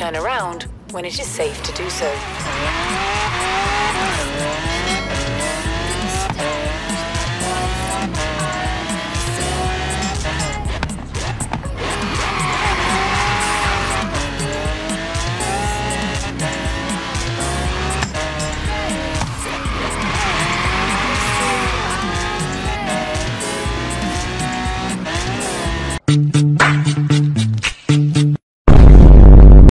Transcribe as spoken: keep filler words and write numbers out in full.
turn around when it is safe to do so.